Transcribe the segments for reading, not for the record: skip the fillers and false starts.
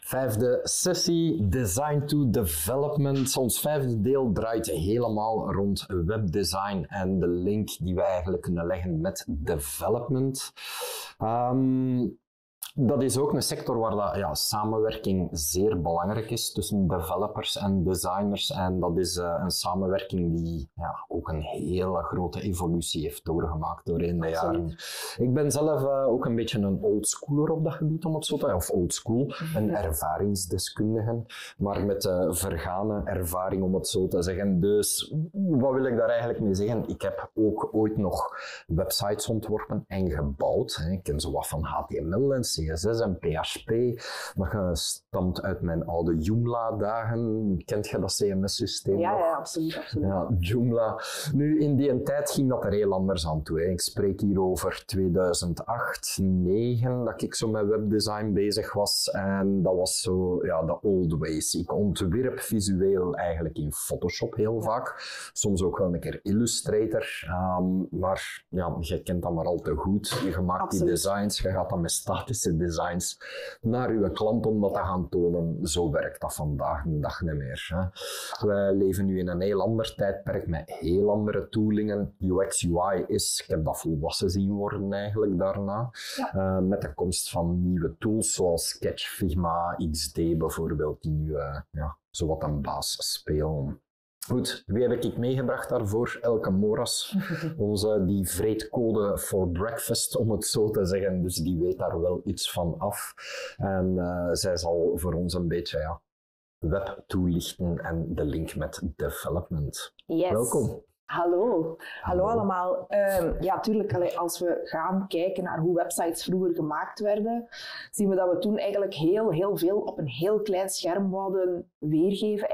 Vijfde sessie, Design to Development. Ons vijfde deel draait helemaal rond webdesign en de link die we eigenlijk kunnen leggen met development. Dat is ook een sector waar samenwerking zeer belangrijk is tussen developers en designers. En dat is een samenwerking die ook een hele grote evolutie heeft doorgemaakt doorheen de jaren. Ik ben zelf ook een beetje een oldschooler op dat gebied, om het zo te zeggen. Of oldschool, een ervaringsdeskundige, maar met vergane ervaring, om het zo te zeggen. Dus wat wil ik daar eigenlijk mee zeggen? Ik heb ook ooit nog websites ontworpen en gebouwd. Ik ken zo wat van HTML en CSS en PHP. Dat stamt uit mijn oude Joomla-dagen. Kent je dat CMS-systeem? Ja, absoluut. Ja, Joomla. Nu, in die tijd ging dat er heel anders aan toe. Ik spreek hier over 2008, 2009, dat ik zo met webdesign bezig was. En dat was zo, de old ways. Ik ontwierp visueel eigenlijk in Photoshop heel vaak. Soms ook wel een keer Illustrator. Maar je kent dat maar al te goed. Je maakt die designs, je gaat dan met statische designs naar je klant om dat te gaan tonen. Zo werkt dat vandaag de dag niet meer. Hè. Wij leven nu in een heel ander tijdperk met heel andere toolingen. UX, UI ik heb dat volwassen zien worden eigenlijk daarna. Ja. Met de komst van nieuwe tools zoals Sketch, Figma, XD bijvoorbeeld, die nu zowat een baas spelen. Goed, wie heb ik meegebracht daarvoor? Elke Moras, die vreet code for breakfast, om het zo te zeggen. Dus die weet daar wel iets van af. En zij zal voor ons een beetje web toelichten en de link met development. Yes. Welkom. Hallo allemaal. Tuurlijk, als we gaan kijken naar hoe websites vroeger gemaakt werden, zien we dat we toen eigenlijk heel veel op een heel klein scherm wilden weergeven.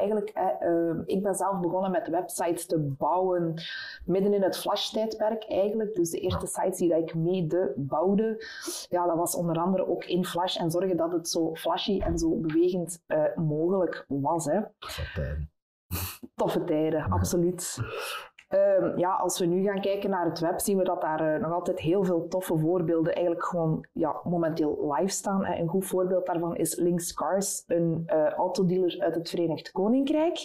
Ik ben zelf begonnen met websites te bouwen midden in het Flash-tijdperk eigenlijk. Dus de eerste sites die ik mede bouwde, dat was onder andere ook in Flash en zorgen dat het zo flashy en zo bewegend mogelijk was. Hè. Toffe tijden, absoluut. Als we nu gaan kijken naar het web, zien we dat daar nog altijd heel veel toffe voorbeelden eigenlijk gewoon momenteel live staan. Een goed voorbeeld daarvan is Links Cars, een autodealer uit het Verenigd Koninkrijk.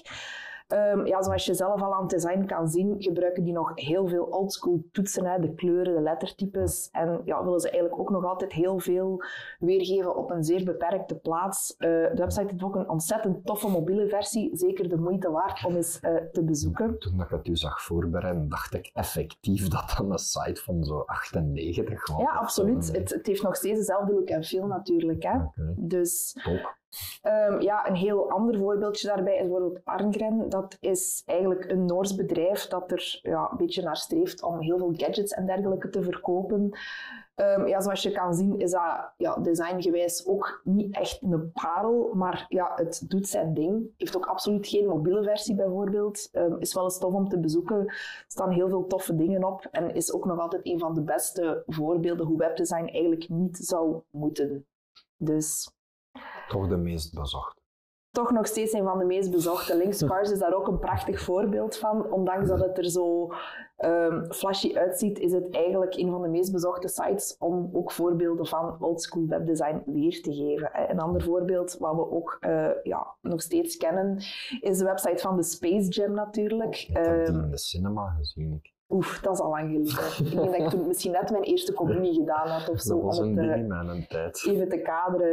Zoals je zelf al aan het design kan zien, gebruiken die nog heel veel oldschool toetsen, de kleuren, de lettertypes. En willen ze eigenlijk ook nog altijd heel veel weergeven op een zeer beperkte plaats. De website heeft ook een ontzettend toffe mobiele versie, zeker de moeite waard om eens te bezoeken. Toen ik het u zag voorbereiden, dacht ik effectief dat dan een site van zo 98 was. Ja, absoluut. Het heeft nog steeds dezelfde look en feel natuurlijk. Hè. Okay. Dus... Top. Een heel ander voorbeeldje daarbij is bijvoorbeeld Arngren. Dat is eigenlijk een Noors bedrijf dat er een beetje naar streeft om heel veel gadgets en dergelijke te verkopen. Zoals je kan zien is dat designgewijs ook niet echt een parel, maar het doet zijn ding. Heeft ook absoluut geen mobiele versie bijvoorbeeld. Is wel eens tof om te bezoeken. Er staan heel veel toffe dingen op en is ook nog altijd een van de beste voorbeelden hoe webdesign eigenlijk niet zou moeten. Dus... Toch de meest bezocht. Toch nog steeds een van de meest bezochte. Links Cars is daar ook een prachtig voorbeeld van. Ondanks dat het er zo flashy uitziet, is het eigenlijk een van de meest bezochte sites om ook voorbeelden van oldschool webdesign weer te geven. Een ander voorbeeld, wat we ook nog steeds kennen, is de website van de Space Jam natuurlijk. Ik heb die in de cinema gezien. Dat is al lang geleden. Ik denk dat ik toen misschien net mijn eerste communie gedaan had of zo. Dat was een ding aan een tijd. Even te kaderen.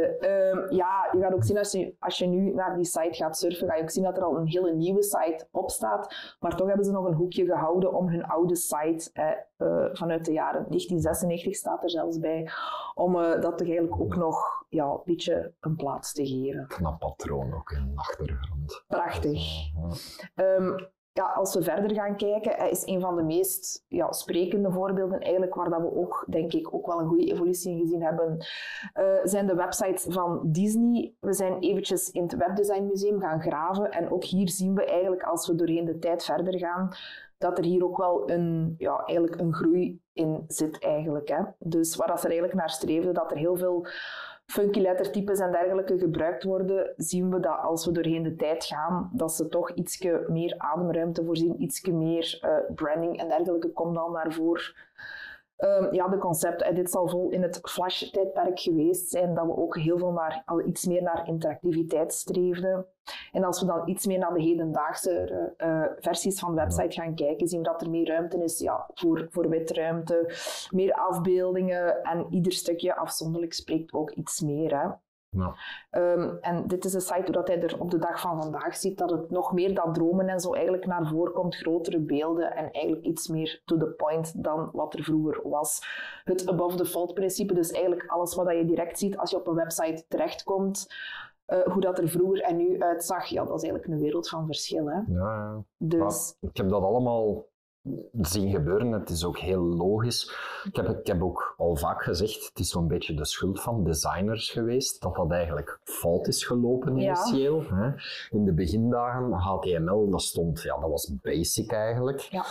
Je gaat ook zien, als je nu naar die site gaat surfen, ga je ook zien dat er al een hele nieuwe site op staat. Maar toch hebben ze nog een hoekje gehouden om hun oude site, vanuit de jaren 1996 staat er zelfs bij, om dat toch eigenlijk ook nog een beetje een plaats te geven. Knap patroon ook in de achtergrond. Prachtig. Als we verder gaan kijken, is een van de meest sprekende voorbeelden eigenlijk waar dat we ook, denk ik, ook wel een goede evolutie in gezien hebben, zijn de websites van Disney. We zijn eventjes in het Webdesign Museum gaan graven en ook hier zien we eigenlijk, als we doorheen de tijd verder gaan, dat er hier ook wel een groei in zit eigenlijk. Hè. Dus waar dat ze eigenlijk naar streefden, dat er heel veel funky lettertypes en dergelijke gebruikt worden, zien we dat als we doorheen de tijd gaan, dat ze toch ietsje meer ademruimte voorzien, ietsje meer branding en dergelijke komt dan naar voren. De concepten. Dit zal vol in het Flash-tijdperk geweest zijn, dat we ook heel veel iets meer naar interactiviteit streefden. En als we dan iets meer naar de hedendaagse versies van de website gaan kijken, zien we dat er meer ruimte is voor witruimte, meer afbeeldingen en ieder stukje afzonderlijk spreekt ook iets meer. Hè. Ja. En dit is een site dat hij er op de dag van vandaag ziet, dat het nog meer dat dromen en zo eigenlijk naar voren komt, grotere beelden en eigenlijk iets meer to the point dan wat er vroeger was. Het above the fold principe, dus eigenlijk alles wat je direct ziet als je op een website terechtkomt, hoe dat er vroeger en nu uitzag, ja, dat is eigenlijk een wereld van verschil. Hè? Ja. Dus... Ik heb dat allemaal zien gebeuren. Het is ook heel logisch. Ik heb ook al vaak gezegd, het is zo'n beetje de schuld van designers geweest, dat eigenlijk fout is gelopen initieel. Ja. Hè. In de begindagen, HTML, dat was basic eigenlijk. Ja.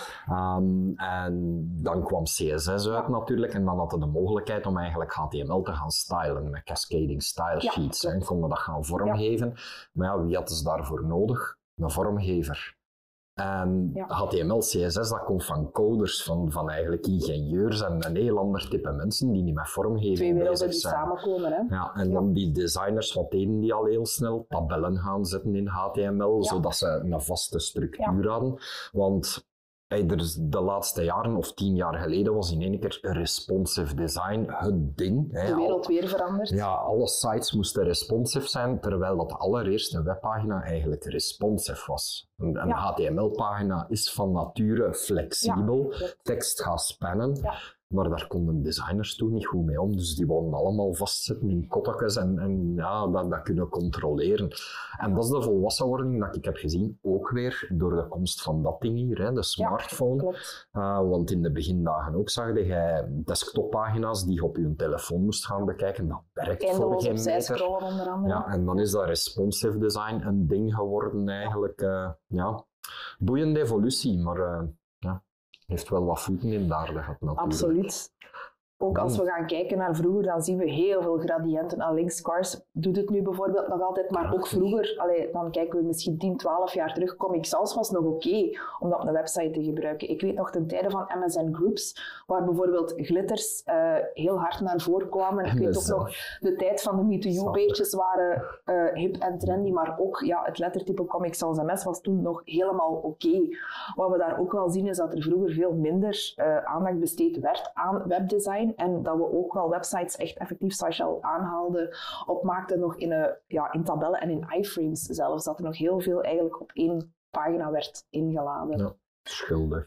En dan kwam CSS uit natuurlijk, en dan hadden we de mogelijkheid om eigenlijk HTML te gaan stylen met cascading style sheets. Ja, en konden dat gaan vormgeven. Ja. Maar ja, wie hadden ze daarvoor nodig? Een vormgever. En HTML, CSS, dat komt van coders, van eigenlijk ingenieurs en een heel ander type mensen die niet met vormgeving bezig zijn. Twee werelden die samenkomen, hè? Ja, en dan die designers, wat deden die al heel snel? Tabellen gaan zetten in HTML, zodat ze een vaste structuur hadden. Want de laatste jaren, of 10 jaar geleden, was in één keer responsive design het ding. De wereld weer veranderd. Ja, alle sites moesten responsive zijn, terwijl dat de allereerste webpagina eigenlijk responsive was. Een HTML-pagina is van nature flexibel, tekst gaat spannen. Ja. Maar daar konden designers toen niet goed mee om. Dus die wouden allemaal vastzetten in kottekes en dat kunnen controleren. En dat is de volwassenwording dat ik heb gezien, ook weer door de komst van dat ding hier, hè, de smartphone. Klopt. Want in de begindagen ook zag je desktoppagina's die je op je telefoon moest gaan bekijken. Dat werkt voor geen meter. Onder andere. Ja, en dan is dat responsive design een ding geworden eigenlijk. Boeiende evolutie, maar... heeft wel wat voeten in de aarde gehad natuurlijk. Absoluut. Ook als we gaan kijken naar vroeger, dan zien we heel veel gradiënten. Links Cars doet het nu bijvoorbeeld nog altijd, maar ook vroeger, dan kijken we misschien 10, 12 jaar terug, Comic Sans was nog oké om dat op een website te gebruiken. Ik weet nog ten tijde van MSN Groups, waar bijvoorbeeld glitters heel hard naar voren kwamen. Ik weet ook nog, de tijd van de Me2You-beetjes waren hip en trendy, maar ook het lettertype Comic Sans MS was toen nog helemaal oké. Wat we daar ook wel zien is dat er vroeger veel minder aandacht besteed werd aan webdesign. En dat we ook wel websites echt effectief, zoals je al aanhaalde, opmaakten nog in tabellen en in iframes zelfs. Dat er nog heel veel eigenlijk op één pagina werd ingeladen. Ja, schuldig.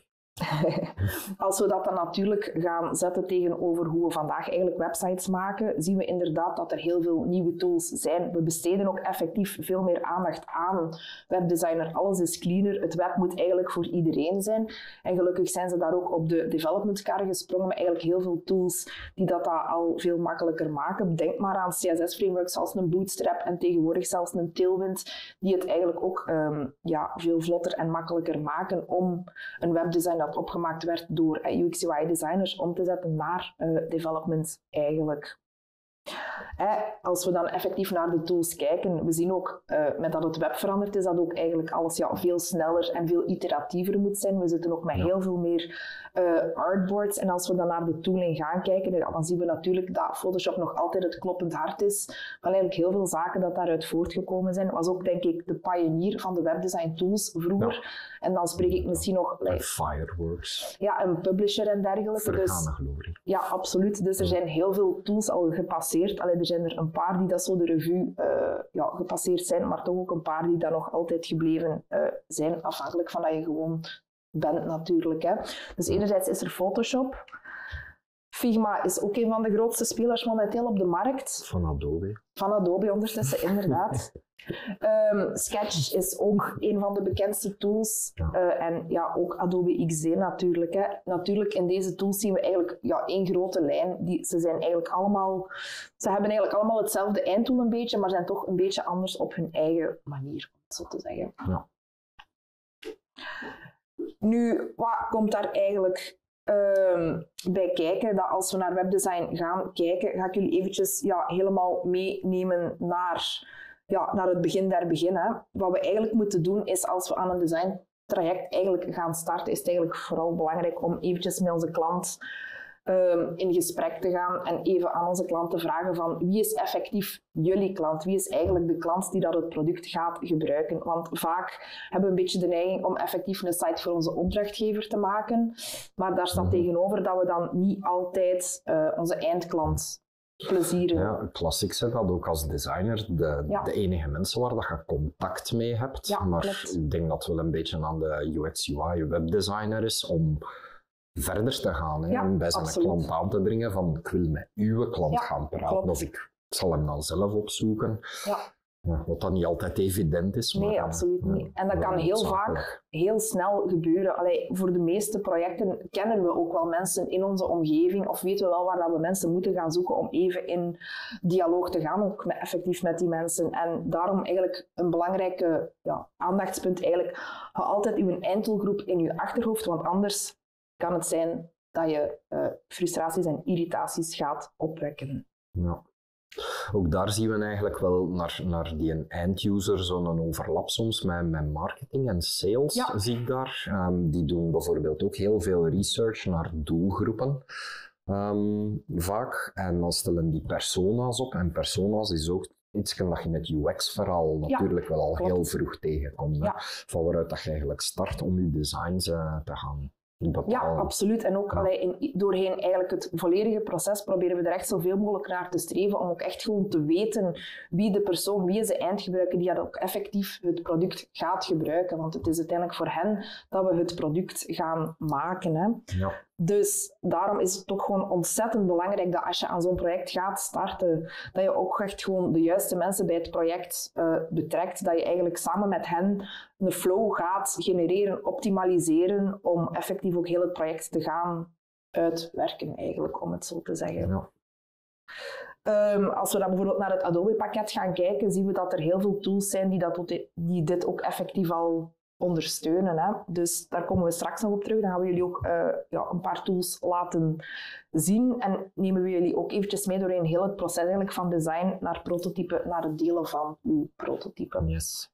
Als we dat dan natuurlijk gaan zetten tegenover hoe we vandaag eigenlijk websites maken, zien we inderdaad dat er heel veel nieuwe tools zijn. We besteden ook effectief veel meer aandacht aan webdesigner. Alles is cleaner. Het web moet eigenlijk voor iedereen zijn. En gelukkig zijn ze daar ook op de development car gesprongen met eigenlijk heel veel tools die dat al veel makkelijker maken. Denk maar aan CSS-frameworks zoals een Bootstrap en tegenwoordig zelfs een Tailwind, die het eigenlijk ook veel vlotter en makkelijker maken om een webdesign dat opgemaakt werd door UX/UI-designers om te zetten naar development eigenlijk. Als we dan effectief naar de tools kijken, we zien ook met dat het web veranderd is, dat ook eigenlijk alles veel sneller en veel iteratiever moet zijn. We zitten ook met heel veel meer artboards. En als we dan naar de tooling gaan kijken, dan zien we natuurlijk dat Photoshop nog altijd het kloppend hart is. Maar eigenlijk heel veel zaken dat daaruit voortgekomen zijn. Was ook denk ik de pionier van de webdesign tools vroeger. Ja. En dan spreek ik misschien nog... Fireworks. Ja, een publisher en dergelijke. Vergane glorie. Ja, absoluut. Dus er zijn heel veel tools al gepasseerd. Er zijn er een paar die dat zo de revue gepasseerd zijn, maar toch ook een paar die dat nog altijd gebleven zijn, afhankelijk van dat je gewoon bent natuurlijk. Hè. Dus enerzijds is er Photoshop. Figma is ook een van de grootste spelers momenteel op de markt. Van Adobe. Van Adobe ondertussen, inderdaad. Sketch is ook een van de bekendste tools. En ook Adobe XD natuurlijk. Hè. Natuurlijk, in deze tools zien we eigenlijk één grote lijn. Ze hebben eigenlijk allemaal hetzelfde einddoel een beetje, maar zijn toch een beetje anders op hun eigen manier, om het zo te zeggen. Ja. Nu, wat komt daar eigenlijk bij kijken? Dat als we naar webdesign gaan kijken, ga ik jullie eventjes helemaal meenemen naar het begin der beginnen. Wat we eigenlijk moeten doen is, als we aan een designtraject eigenlijk gaan starten, is het eigenlijk vooral belangrijk om eventjes met onze klant in gesprek te gaan en even aan onze klant te vragen van wie is effectief jullie klant? Wie is eigenlijk de klant die dat het product gaat gebruiken? Want vaak hebben we een beetje de neiging om effectief een site voor onze opdrachtgever te maken, maar daar staat tegenover dat we dan niet altijd onze eindklant plezieren. Ja, klassiek zeg dat ook als designer de enige mensen waar dat je contact mee hebt. Ja, maar klopt. ik denk dat het wel een beetje aan de UX/UI webdesigner is om verder te gaan. Hè, Ja, en bij zijn absoluut. klant aan te dringen van ik wil met uw klant gaan praten. klopt. Of ik zal hem dan zelf opzoeken. Ja. Ja, wat dan niet altijd evident is. Nee, maar, absoluut niet. En dat wel kan heel noodzakelijk. vaak heel snel gebeuren. Allee, voor de meeste projecten kennen we ook wel mensen in onze omgeving of weten we wel waar dat we mensen moeten gaan zoeken om even in dialoog te gaan, ook effectief met die mensen. En daarom eigenlijk een belangrijke aandachtspunt eigenlijk, hou altijd uw einddoelgroep in je achterhoofd, want anders kan het zijn dat je frustraties en irritaties gaat opwekken. Ja. Ook daar zien we eigenlijk wel naar die end-user zo'n overlap soms met marketing en sales, Ja. zie ik daar. Die doen bijvoorbeeld ook heel veel research naar doelgroepen, vaak. En dan stellen die persona's op. En persona's is ook iets dat je in het UX-verhaal natuurlijk wel al klopt. heel vroeg tegenkomt. Ja. Van waaruit dat je eigenlijk start om je designs te gaan bepalen. Ja, absoluut. En ook doorheen eigenlijk het volledige proces proberen we er echt zoveel mogelijk naar te streven om ook echt gewoon te weten wie de persoon, wie is de eindgebruiker die dat ook effectief het product gaat gebruiken. Want het is uiteindelijk voor hen dat we het product gaan maken. Hè. Ja. Dus daarom is het toch gewoon ontzettend belangrijk dat als je aan zo'n project gaat starten, dat je ook echt gewoon de juiste mensen bij het project betrekt. Dat je eigenlijk samen met hen een flow gaat genereren, optimaliseren, om effectief ook heel het project te gaan uitwerken, eigenlijk, om het zo te zeggen. Ja. Als we dan bijvoorbeeld naar het Adobe-pakket gaan kijken, zien we dat er heel veel tools zijn die dit ook effectief al ondersteunen. Hè. Dus daar komen we straks nog op terug. Dan gaan we jullie ook een paar tools laten zien en nemen we jullie ook eventjes mee doorheen heel het proces eigenlijk van design naar prototype, naar het delen van uw prototype. Yes.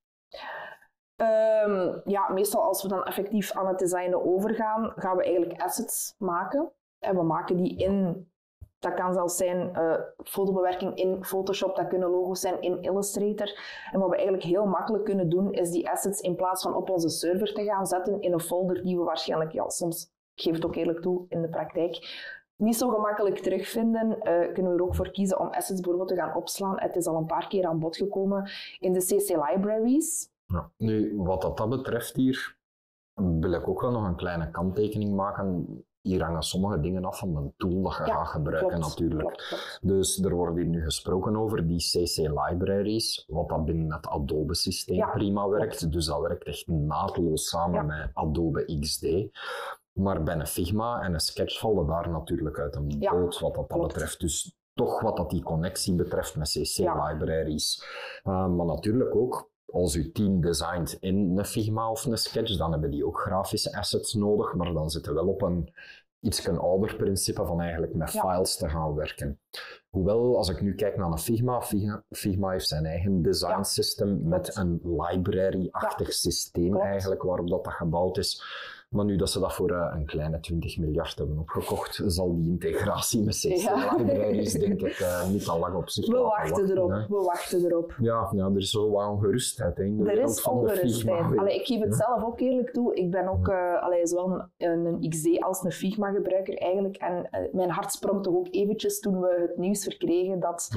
Meestal als we dan effectief aan het designen overgaan, gaan we eigenlijk assets maken. En we maken die in, dat kan zelfs zijn fotobewerking in Photoshop, dat kunnen logo's zijn in Illustrator. En wat we eigenlijk heel makkelijk kunnen doen, is die assets in plaats van op onze server te gaan zetten in een folder die we waarschijnlijk, soms, ik geef het ook eerlijk toe, in de praktijk niet zo gemakkelijk terugvinden, kunnen we er ook voor kiezen om assets bijvoorbeeld te gaan opslaan. Het is al een paar keer aan bod gekomen in de CC Libraries. Ja. Nu, wat dat betreft hier, wil ik ook wel nog een kleine kanttekening maken. Hier hangen sommige dingen af van de tool dat je gaat gebruiken natuurlijk. Klopt. Dus er wordt hier nu gesproken over die CC Libraries, wat dat binnen het Adobe-systeem prima werkt. Klopt. Dus dat werkt echt naadloos samen met Adobe XD. Maar bij een Figma en een Sketch vallen daar natuurlijk uit een boot wat dat betreft. Dus toch wat dat die connectie betreft met CC Libraries. Maar natuurlijk ook, als je team designt in een Figma of een Sketch, dan hebben die ook grafische assets nodig, maar dan zitten we wel op een iets ouder principe van eigenlijk met files te gaan werken. Hoewel, als ik nu kijk naar een Figma heeft zijn eigen design system met een library-achtig systeem eigenlijk waarop dat gebouwd is. Maar nu dat ze dat voor een kleine 20 miljard hebben opgekocht, zal die integratie met CC Libraries denk ik niet al lang op zich We wachten erop. Ja, er is zo wat ongerustheid in de wereld is van de Figma. Ik geef het zelf ook eerlijk toe. Ik ben ook zowel een XD als een Figma gebruiker eigenlijk. En mijn hart sprong toch ook eventjes toen we het nieuws verkregen dat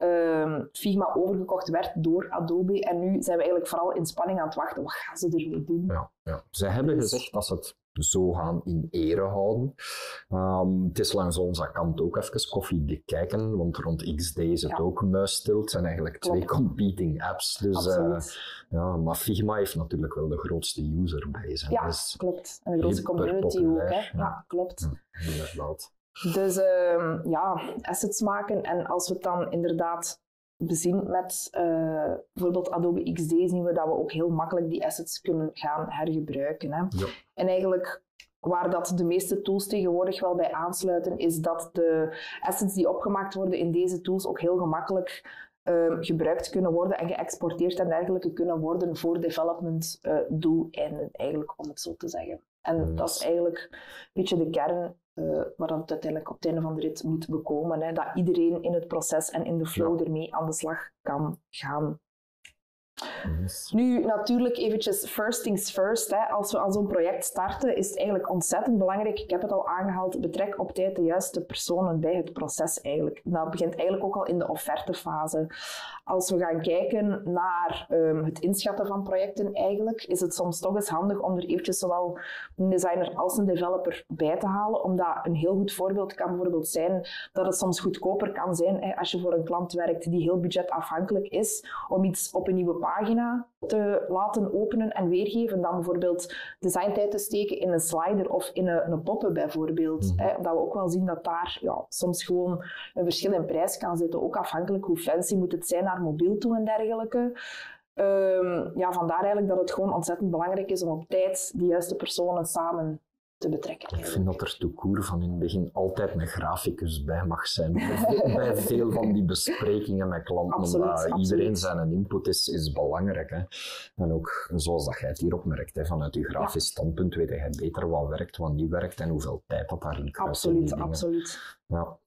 Figma overgekocht werd door Adobe. En nu zijn we eigenlijk vooral in spanning aan het wachten. Wat gaan ze ermee doen? Ja. Ze hebben gezegd dat ze het zo gaan in ere houden. Het is langs onze kant ook even koffiedik kijken, want rond XD is het ook muisstil. Het zijn eigenlijk twee competing apps. Dus, maar Figma heeft natuurlijk wel de grootste userbase. Ja, dus klopt. En de grootste community ook. Hè. Ja, klopt. Ja, inderdaad. Dus assets maken. En als we het dan inderdaad bezien met bijvoorbeeld Adobe XD, zien we dat we ook heel makkelijk die assets kunnen gaan hergebruiken. Hè. Ja. En eigenlijk waar dat de meeste tools tegenwoordig wel bij aansluiten, is dat de assets die opgemaakt worden in deze tools ook heel gemakkelijk gebruikt kunnen worden en geëxporteerd en dergelijke kunnen worden voor development doeleinden, eigenlijk, om het zo te zeggen. En dat is eigenlijk een beetje de kern waar dat uiteindelijk op het einde van de rit moet bekomen. Hè, dat iedereen in het proces en in de flow ermee aan de slag kan gaan. Yes. Nu, natuurlijk eventjes first things first. Hè. Als we aan zo'n project starten, is het eigenlijk ontzettend belangrijk. Ik heb het al aangehaald, betrek op tijd de juiste personen bij het proces eigenlijk. Dat begint eigenlijk ook al in de offertefase. Als we gaan kijken naar het inschatten van projecten eigenlijk, is het soms toch eens handig om er eventjes zowel een designer als een developer bij te halen. Omdat een heel goed voorbeeld kan bijvoorbeeld zijn dat het soms goedkoper kan zijn hè, als je voor een klant werkt die heel budgetafhankelijk is, om iets op een nieuwe pagina te laten openen en weergeven dan bijvoorbeeld designtijd te steken in een slider of in een pop-up bijvoorbeeld. Hè, omdat we ook wel zien dat daar soms gewoon een verschil in prijs kan zitten, ook afhankelijk hoe fancy moet het zijn naar mobiel toe en dergelijke. Vandaar eigenlijk dat het gewoon ontzettend belangrijk is om op tijd de juiste personen samen te betrekken. Ik vind dat er tout court van in het begin altijd een graficus bij mag zijn. Bij veel van die besprekingen met klanten. Absoluut. Iedereen zijn input is belangrijk. Hè. En ook zoals dat jij het hier opmerkt, hè, vanuit je grafisch standpunt weet je beter wat werkt, wat niet werkt en hoeveel tijd dat daarin kruist. Absoluut. Ja.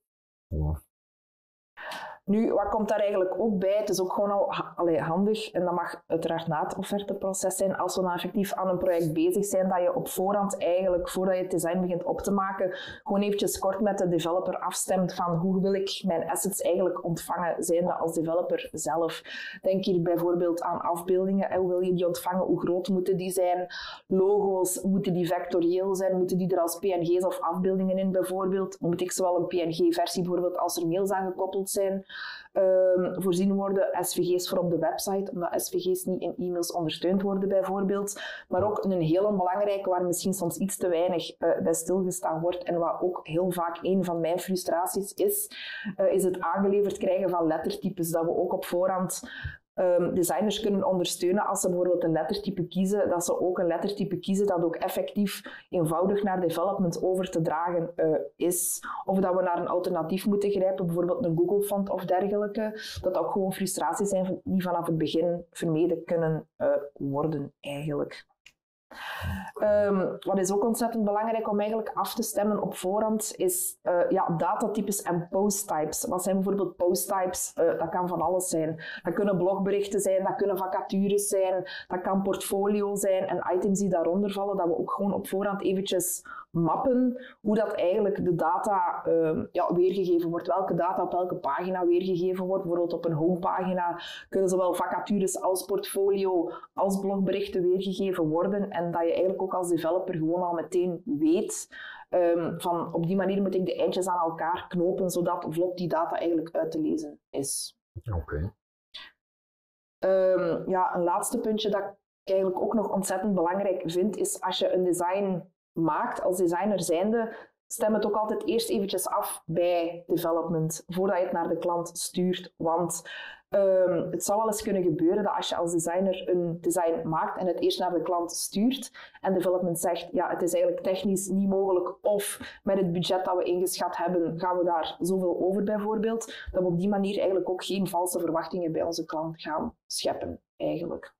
Nu, wat komt daar eigenlijk ook bij? Het is ook gewoon al handig, en dat mag uiteraard na het offerteproces zijn, als we dan effectief aan een project bezig zijn, dat je op voorhand eigenlijk, voordat je het design begint op te maken, gewoon eventjes kort met de developer afstemt van hoe wil ik mijn assets eigenlijk ontvangen, zijnde als developer zelf. Denk hier bijvoorbeeld aan afbeeldingen. Hoe wil je die ontvangen? Hoe groot moeten die zijn? Logo's, moeten die vectorieel zijn? Moeten die er als PNG's of afbeeldingen in bijvoorbeeld? Moet ik zowel een PNG-versie bijvoorbeeld als er mails aan gekoppeld zijn? Voorzien worden, SVG's voor op de website, omdat SVG's niet in e-mails ondersteund worden bijvoorbeeld. Maar ook een heel belangrijke waar misschien soms iets te weinig bij stilgestaan wordt en wat ook heel vaak een van mijn frustraties is het aangeleverd krijgen van lettertypes, dat we ook op voorhand designers kunnen ondersteunen als ze bijvoorbeeld een lettertype kiezen, dat ze ook een lettertype kiezen dat ook effectief eenvoudig naar development over te dragen is. Of dat we naar een alternatief moeten grijpen, bijvoorbeeld een Google font of dergelijke. Dat ook gewoon frustraties zijn die vanaf het begin vermeden kunnen worden eigenlijk. Wat is ook ontzettend belangrijk om eigenlijk af te stemmen op voorhand is datatypes en posttypes. Wat zijn bijvoorbeeld posttypes? Dat kan van alles zijn. Dat kunnen blogberichten zijn, dat kunnen vacatures zijn, dat kan portfolio zijn en items die daaronder vallen, dat we ook gewoon op voorhand eventjes mappen hoe dat eigenlijk de data weergegeven wordt. Welke data op welke pagina weergegeven wordt. Bijvoorbeeld op een homepagina kunnen zowel vacatures als portfolio als blogberichten weergegeven worden. En dat je eigenlijk ook als developer gewoon al meteen weet van op die manier moet ik de eindjes aan elkaar knopen, zodat vlot die data eigenlijk uit te lezen is. Oké. Een laatste puntje dat ik eigenlijk ook nog ontzettend belangrijk vind, is als je een design maakt als designer zijnde, stem het ook altijd eerst eventjes af bij development, voordat je het naar de klant stuurt. Want het zou wel eens kunnen gebeuren dat als je als designer een design maakt en het eerst naar de klant stuurt en development zegt, ja, het is eigenlijk technisch niet mogelijk of met het budget dat we ingeschat hebben, gaan we daar zoveel over bijvoorbeeld, dat we op die manier eigenlijk ook geen valse verwachtingen bij onze klant gaan scheppen eigenlijk.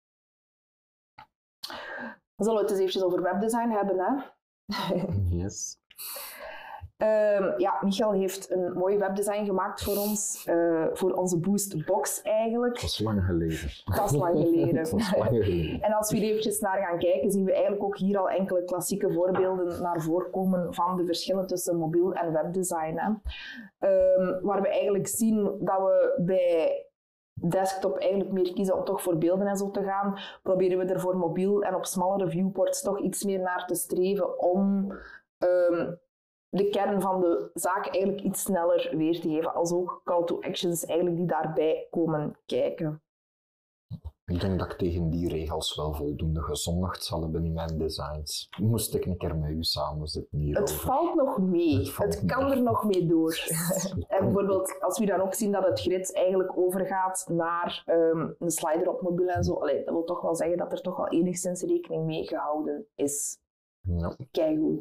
Dan zullen we het eens eventjes over webdesign hebben, hè? Yes. Michael heeft een mooi webdesign gemaakt voor ons, voor onze Boost Box eigenlijk. Dat is lang geleden. Dat is lang geleden. En als we hier eventjes naar gaan kijken, zien we eigenlijk ook hier al enkele klassieke voorbeelden naar voren komen van de verschillen tussen mobiel en webdesign. Hè. Waar we eigenlijk zien dat we bij desktop eigenlijk meer kiezen om toch voor beelden en zo te gaan, proberen we er voor mobiel en op smallere viewports toch iets meer naar te streven om de kern van de zaak eigenlijk iets sneller weer te geven, als ook call to actions eigenlijk die daarbij komen kijken. Ik denk dat ik tegen die regels wel voldoende gezondigd zal hebben in mijn designs. Moest ik een keer met u samen zitten hierover. Het valt nog mee. Het kan er nog mee door. En bijvoorbeeld, als we dan ook zien dat het grid eigenlijk overgaat naar een slider op mobiel en zo, dat wil toch wel zeggen dat er toch wel enigszins rekening mee gehouden is. Ja. Keigoed.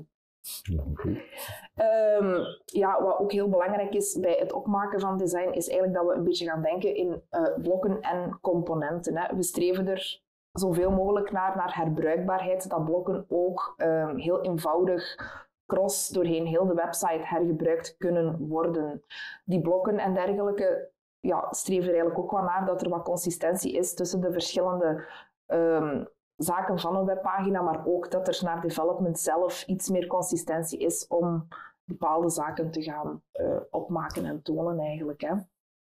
Wat ook heel belangrijk is bij het opmaken van design, is eigenlijk dat we een beetje gaan denken in blokken en componenten. Hè. We streven er zoveel mogelijk naar herbruikbaarheid, dat blokken ook heel eenvoudig cross doorheen heel de website hergebruikt kunnen worden. Die blokken en dergelijke streven er eigenlijk ook wel naar dat er wat consistentie is tussen de verschillende zaken van een webpagina, maar ook dat er naar development zelf iets meer consistentie is om bepaalde zaken te gaan opmaken en tonen eigenlijk. Hè.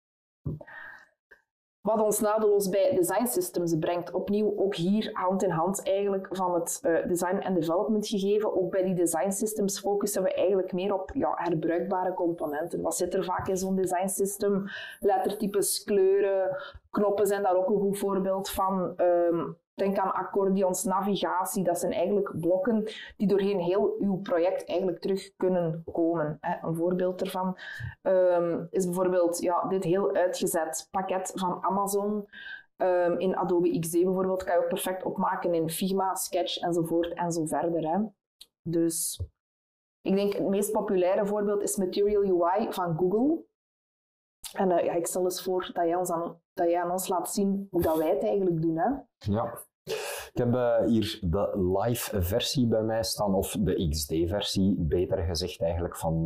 Wat ons nadeloos bij design systems brengt, opnieuw ook hier hand in hand eigenlijk van het design en development gegeven. Ook bij die design systems focussen we eigenlijk meer op herbruikbare componenten. Wat zit er vaak in zo'n design system? Lettertypes, kleuren, knoppen zijn daar ook een goed voorbeeld van. Denk aan accordeons, navigatie, dat zijn eigenlijk blokken die doorheen heel uw project eigenlijk terug kunnen komen. Een voorbeeld daarvan is bijvoorbeeld dit heel uitgezet pakket van Amazon. In Adobe XD bijvoorbeeld kan je ook perfect opmaken in Figma, Sketch enzovoort en zo verder. Hè. Dus ik denk het meest populaire voorbeeld is Material UI van Google. En ik stel eens voor dat jij aan ons laat zien hoe dat wij het eigenlijk doen. Hè? Ja, ik heb hier de live versie bij mij staan, of de XD-versie, beter gezegd eigenlijk, van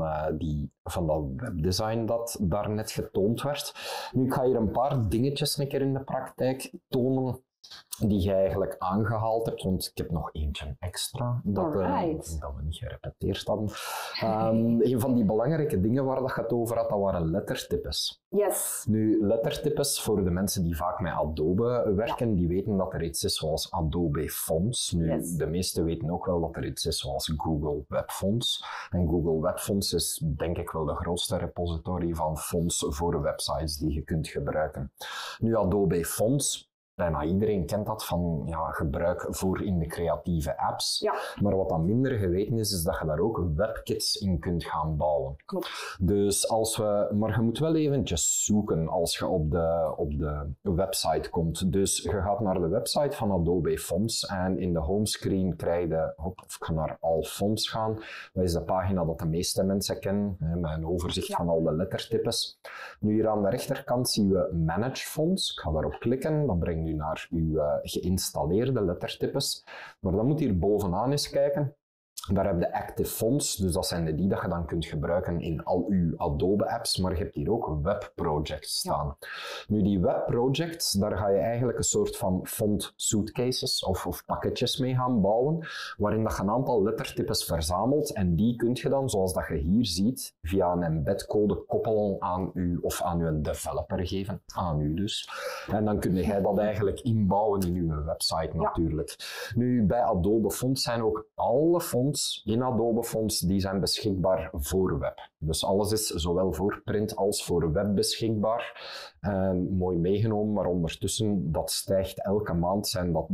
dat webdesign dat daarnet getoond werd. Nu, ik ga hier een paar dingetjes een keer in de praktijk tonen die je eigenlijk aangehaald hebt, want ik heb nog eentje extra dat we niet gerepeteerd hadden. Een van die belangrijke dingen waar dat je het over had, dat waren lettertypes. Yes. Nu, lettertypes, voor de mensen die vaak met Adobe werken, die weten dat er iets is zoals Adobe Fonts. Nu, de meesten weten ook wel dat er iets is zoals Google Web Fonts. En Google Web Fonts is denk ik wel de grootste repository van fonts voor websites die je kunt gebruiken. Nu, Adobe Fonts, bijna iedereen kent dat van gebruik voor in de creatieve apps. Ja. Maar wat dan minder geweten is dat je daar ook webkits in kunt gaan bouwen. Klopt. Dus maar je moet wel eventjes zoeken als je op de website komt. Dus je gaat naar de website van Adobe Fonts en in de homescreen krijg je, of ik ga naar All Fonts gaan. Dat is de pagina dat de meeste mensen kennen, met een overzicht van al de lettertypes. Nu hier aan de rechterkant zien we Manage Fonts. Ik ga daarop klikken, dat brengt u naar uw geïnstalleerde lettertypes. Maar dan moet hier bovenaan eens kijken. Daar heb je Active Fonts, dus dat zijn die dat je dan kunt gebruiken in al uw Adobe-apps, maar je hebt hier ook Web Projects staan. Ja. Nu, die Web Projects, daar ga je eigenlijk een soort van font suitcases of pakketjes mee gaan bouwen, waarin dat je een aantal lettertypes verzamelt en die kun je dan, zoals dat je hier ziet, via een embedcode koppelen aan u of aan uw developer geven, aan u dus. En dan kun je dat eigenlijk inbouwen in uw website natuurlijk. Nu, bij Adobe Fonts zijn ook alle fonts in Adobe Fonts, die zijn beschikbaar voor web. Dus alles is zowel voor print als voor web beschikbaar. Mooi meegenomen, maar ondertussen, dat stijgt elke maand, zijn dat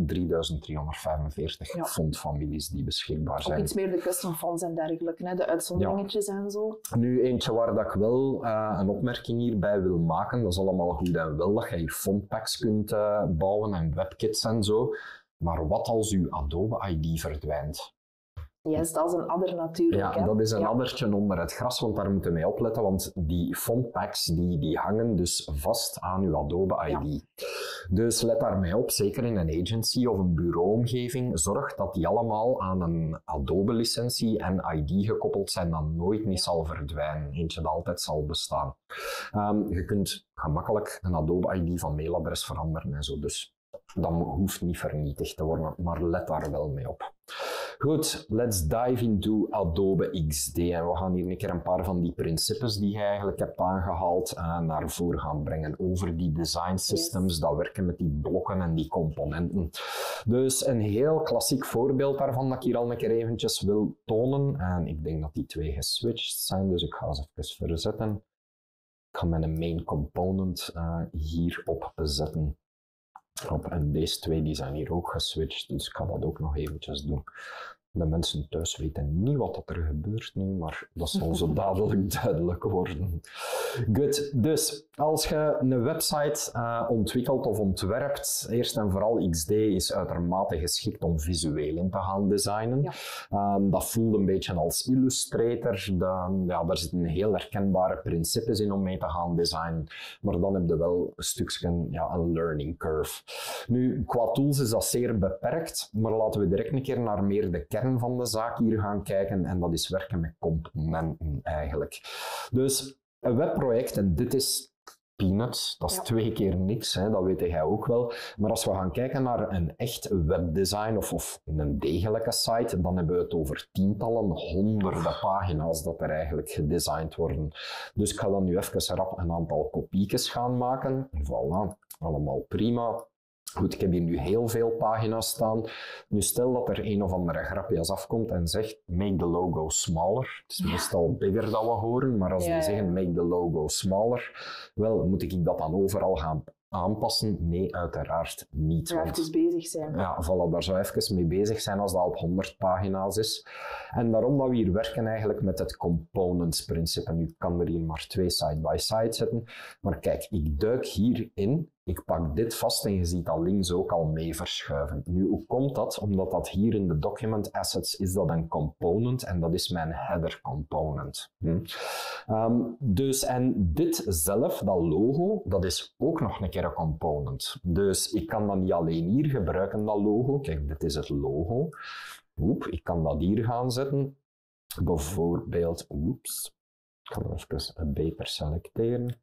3345 fontfamilies die beschikbaar zijn. Ook iets meer de custom fonts en dergelijke, hè? De uitzonderingetjes en zo. Nu, eentje waar dat ik wel een opmerking hierbij wil maken, dat is allemaal goed en wel, dat je hier fontpacks kunt bouwen en webkits en zo. Maar wat als uw Adobe ID verdwijnt? Yes, dat is een adder natuurlijk. Ja, dat is een addertje onder het gras, want daar moeten we mee opletten, want die fontpacks die hangen dus vast aan uw Adobe ID. Ja. Dus let daarmee op, zeker in een agency of een bureauomgeving, zorg dat die allemaal aan een Adobe-licentie en ID gekoppeld zijn, dat nooit niet zal verdwijnen. Eentje dat altijd zal bestaan. Je kunt gemakkelijk een Adobe-ID van mailadres veranderen en zo, dus dat hoeft niet vernietigd te worden, maar let daar wel mee op. Goed, let's dive into Adobe XD. En we gaan hier een keer een paar van die principes die je eigenlijk hebt aangehaald naar voren gaan brengen over die design systems, dat werken met die blokken en die componenten. Dus een heel klassiek voorbeeld daarvan dat ik hier al een keer eventjes wil tonen. En ik denk dat die twee geswitcht zijn, dus ik ga ze even verzetten. Ik ga mijn main component hierop zetten. En deze twee die zijn hier ook geswitcht, dus ik ga dat ook nog eventjes doen. De mensen thuis weten niet wat er gebeurt nu, maar dat zal zo dadelijk duidelijk worden. Goed, dus als je een website ontwikkelt of ontwerpt, eerst en vooral XD is uitermate geschikt om visueel in te gaan designen. Ja. Dat voelt een beetje als Illustrator. Daar zitten heel herkenbare principes in om mee te gaan designen, maar dan heb je wel een stukje een learning curve. Nu, qua tools is dat zeer beperkt, maar laten we direct een keer naar meer de kern kern van de zaak hier gaan kijken en dat is werken met componenten eigenlijk. Dus een webproject, en dit is peanuts, dat is 2 keer niks, hè, dat weet jij ook wel. Maar als we gaan kijken naar een echt webdesign of een degelijke site, dan hebben we het over tientallen, honderden pagina's dat er eigenlijk gedesigned worden. Dus ik ga dan nu even rap een aantal kopiekjes gaan maken. Voilà, allemaal prima. Goed, ik heb hier nu heel veel pagina's staan. Nu stel dat er een of andere grapjas afkomt en zegt make the logo smaller. Het is meestal bigger dat we horen, maar als die zeggen make the logo smaller, wel, moet ik dat dan overal gaan aanpassen? Nee, uiteraard niet. Daar even bezig zijn. Ja, voilà, daar zou even mee bezig zijn als dat op 100 pagina's is. En daarom dat we hier werken eigenlijk met het components-principe. Nu kan er hier maar 2 side-by-side zetten. Maar kijk, ik duik hierin. Ik pak dit vast en je ziet dat links ook al mee verschuiven. Nu, hoe komt dat? Omdat dat hier in de document assets is dat een component en dat is mijn header component. Dus en dit zelf, dat logo, dat is ook nog een keer een component. Dus ik kan dat niet alleen hier gebruiken, dat logo. Kijk, dit is het logo. Ik kan dat hier gaan zetten. Bijvoorbeeld, ik ga er even beter selecteren.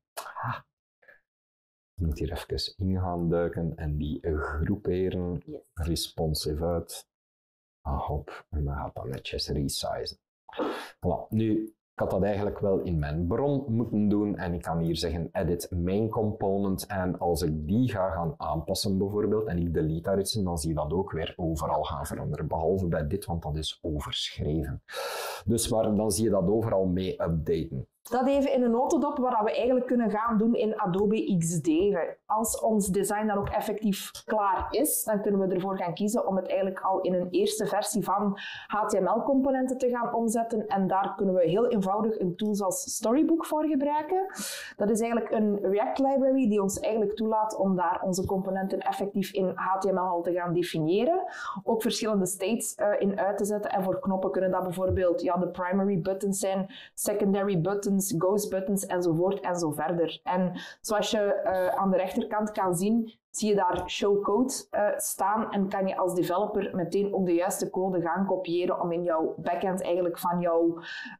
Ik moet hier even in gaan duiken en die groeperen, responsive uit. Hop, en dan gaat dat netjes resizen. Voilà. Nu, ik had dat eigenlijk wel in mijn bron moeten doen en ik kan hier zeggen edit main component en als ik die ga gaan aanpassen bijvoorbeeld en ik delete daar iets in, dan zie je dat ook weer overal gaan veranderen, behalve bij dit, want dat is overschreven. Dus maar dan zie je dat overal mee updaten. Dat even in een notendop wat we eigenlijk kunnen gaan doen in Adobe XD. Als ons design dan ook effectief klaar is, dan kunnen we ervoor gaan kiezen om het eigenlijk al in een eerste versie van HTML-componenten te gaan omzetten. En daar kunnen we heel eenvoudig een tool als Storybook voor gebruiken. Dat is eigenlijk een React library die ons eigenlijk toelaat om daar onze componenten effectief in HTML al te gaan definiëren. Ook verschillende states in uit te zetten. En voor knoppen kunnen dat bijvoorbeeld de primary buttons zijn, secondary buttons, ghost buttons enzovoort en zo verder. En zoals je aan de rechterkant kan zien, zie je daar show code staan en kan je als developer meteen ook de juiste code gaan kopiëren om in jouw backend eigenlijk van jouw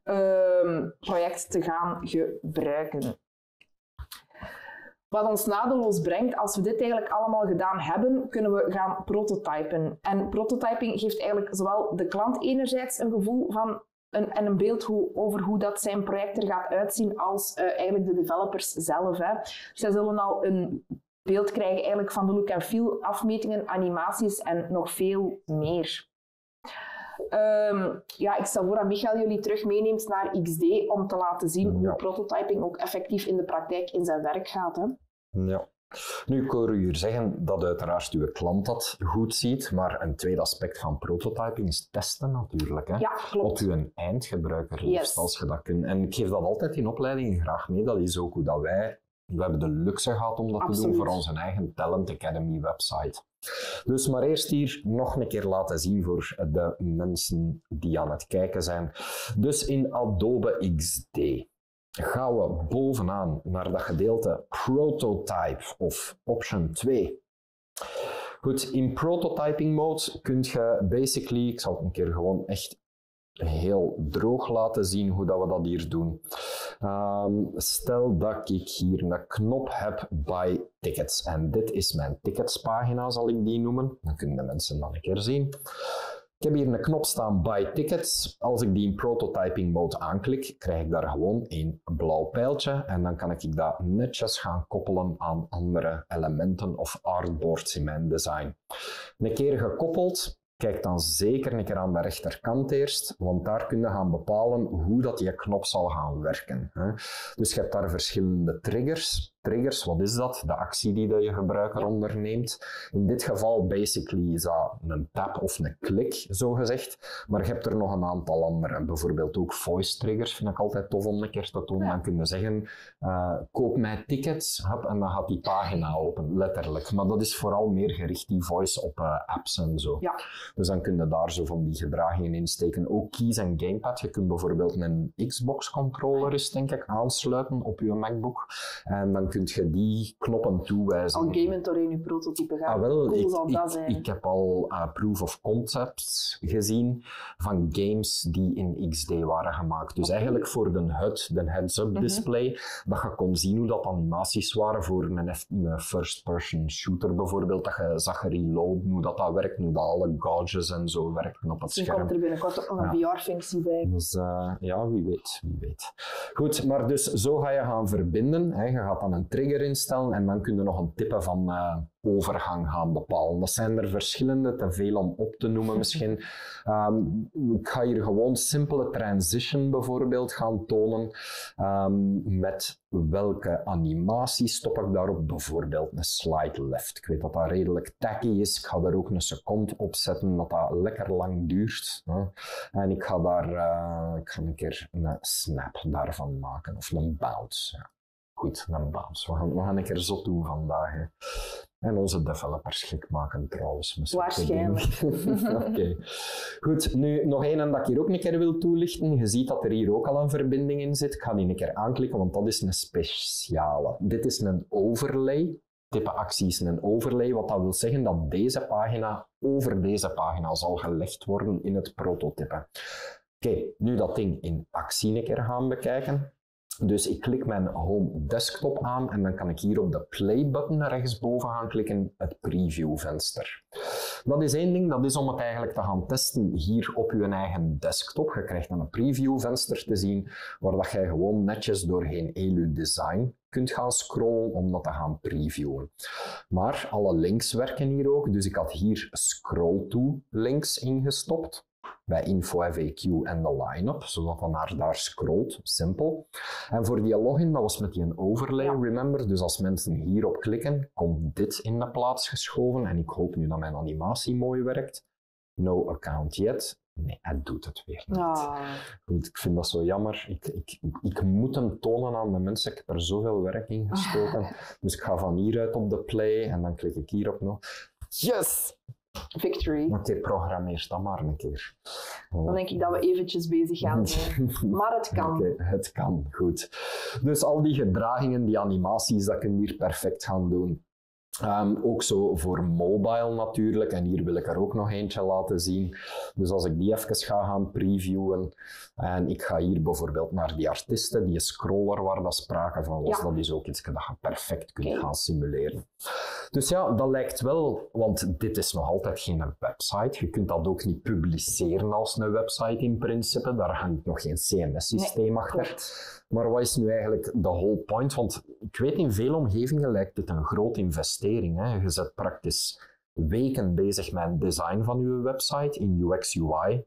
project te gaan gebruiken. Wat ons nadeloos brengt, als we dit eigenlijk allemaal gedaan hebben, kunnen we gaan prototypen. En prototyping geeft eigenlijk zowel de klant enerzijds een gevoel van en een beeld over hoe dat zijn project er gaat uitzien als eigenlijk de developers zelf. Hè. Zij zullen al een beeld krijgen eigenlijk van de look and feel, afmetingen, animaties en nog veel meer. Ik stel voor dat Michael jullie terug meeneemt naar XD om te laten zien hoe prototyping ook effectief in de praktijk in zijn werk gaat. Hè. Ja. Nu, ik hoor u hier zeggen dat uiteraard uw klant dat goed ziet, maar een tweede aspect van prototyping is testen natuurlijk. Hè? Ja, klopt. Op uw eindgebruiker liefst, als je dat kunt. En ik geef dat altijd in opleidingen graag mee. Dat is ook hoe dat we hebben de luxe gehad om dat te doen voor onze eigen Talent Academy website. Dus maar eerst hier nog een keer laten zien voor de mensen die aan het kijken zijn. Dus in Adobe XD gaan we bovenaan naar dat gedeelte Prototype of Option 2. Goed, in prototyping mode kun je basically, ik zal het een keer gewoon echt heel droog laten zien hoe dat we dat hier doen. Stel dat ik hier een knop heb by tickets en dit is mijn ticketspagina, zal ik die noemen. Dan kunnen de mensen dat een keer zien. Ik heb hier een knop staan by tickets. Als ik die in prototyping mode aanklik, krijg ik daar gewoon een blauw pijltje en dan kan ik dat netjes gaan koppelen aan andere elementen of artboards in mijn design. Een keer gekoppeld, kijk dan zeker een keer aan de rechterkant eerst, want daar kun je gaan bepalen hoe dat die knop zal gaan werken. Dus je hebt daar verschillende triggers. Triggers, wat is dat? De actie die je gebruiker onderneemt. In dit geval basically is dat een tap of een klik, zo gezegd. Maar je hebt er nog een aantal andere. Bijvoorbeeld ook voice triggers vind ik altijd tof om een keer te doen. Dan kun je zeggen, koop mij tickets, en dan gaat die pagina open, letterlijk. Maar dat is vooral meer gericht, die voice, op apps en zo. Ja. Dus dan kun je daar zo van die gedragingen in steken. Ook keys en gamepad. Je kunt bijvoorbeeld een Xbox controller denk ik, aansluiten op je MacBook. En dan kun je die knoppen toewijzen. Al gamend door in je prototype gaan. Wel, Cool zal dat zijn. ik heb al proof of concepts gezien van games die in XD waren gemaakt. Dus eigenlijk voor de HUD, de heads-up display, dat je kon zien hoe dat animaties waren voor een first-person shooter bijvoorbeeld, dat je zag reloaden, hoe dat werkt, hoe dat alle gauges en zo werken op het Misschien scherm. komt er binnenkort ook nog een VR-functie bij. Dus ja, wie weet. Goed, maar dus zo ga je gaan verbinden. Hè. Je gaat dan een trigger instellen en dan kun je nog een type van overgang gaan bepalen. Dat zijn er verschillende, te veel om op te noemen misschien. Ik ga hier gewoon simpele transition bijvoorbeeld gaan tonen. Met welke animatie stop ik daarop? Bijvoorbeeld een slide left. Ik weet dat dat redelijk tacky is. Ik ga er ook een seconde op zetten, dat dat lekker lang duurt. Hè. En ik ga daar ik ga een keer een snap daarvan maken, of een bounce. Ja. Goed, een bounce. We gaan een keer zot doen vandaag. Hè. En onze developers schrik maken trouwens. Waarschijnlijk. Oké. Goed, nu nog één dat ik hier ook een keer wil toelichten. Je ziet dat er hier ook al een verbinding in zit. Ik ga die een keer aanklikken, want dat is een speciale. Dit is een overlay. Type actie is een overlay, wat dat wil zeggen dat deze pagina over deze pagina zal gelegd worden in het prototype. Oké, nu dat ding in actie een keer gaan bekijken. Dus ik klik mijn Home Desktop aan en dan kan ik hier op de Play-button rechtsboven gaan klikken, het preview-venster. Dat is één ding, dat is om het eigenlijk te gaan testen hier op je eigen desktop. Je krijgt dan een preview-venster te zien, waar dat jij gewoon netjes doorheen Elu Design kunt gaan scrollen om dat te gaan previewen. Maar alle links werken hier ook, dus ik had hier scroll-to links ingestopt. Bij info, FAQ en de line-up, zodat dan naar daar scrolt, simpel. En voor die login, dat was met die overlay, remember, dus als mensen hierop klikken, komt dit in de plaats geschoven en ik hoop nu dat mijn animatie mooi werkt. No account yet. Nee, het doet het weer niet. Goed, ik vind dat zo jammer. Ik moet hem tonen aan de mensen. Ik heb er zoveel werk in gestoken. Dus ik ga van hieruit op de play en dan klik ik hierop nog. Yes! Victory. Oké, programmeer dat maar een keer. Dan denk ik dat we eventjes bezig gaan zijn. Maar het kan. Oké, het kan, goed. Dus al die gedragingen, die animaties, dat kun je hier perfect gaan doen. Ook zo voor mobile natuurlijk, en hier wil ik er ook nog eentje laten zien. Dus als ik die even ga gaan previewen, en ik ga hier bijvoorbeeld naar die artiesten, die scroller waar dat sprake van was, dat is ook iets dat je perfect kunt gaan simuleren. Dus ja, dat lijkt wel, want dit is nog altijd geen website. Je kunt dat ook niet publiceren als een website in principe. Daar hangt nog geen CMS-systeem achter. Klopt. Maar wat is nu eigenlijk de whole point? Want ik weet, in veel omgevingen lijkt dit een grote investering. Hè. Je bent praktisch weken bezig met het design van je website in UX-UI